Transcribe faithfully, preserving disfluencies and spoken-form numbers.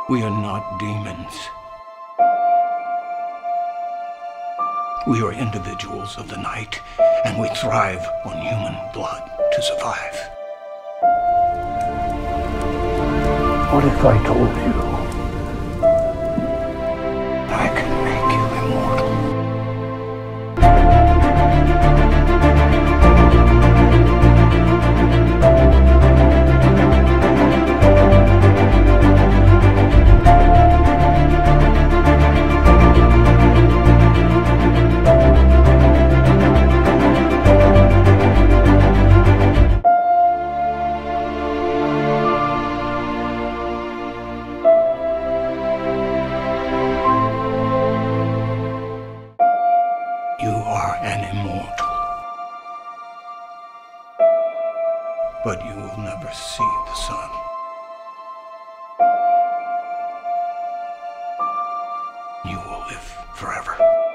We are not demons. We are individuals of the night, and we thrive on human blood to survive. What if I told you I can make you immortal? You are an immortal, but you will never see the sun. You will live forever.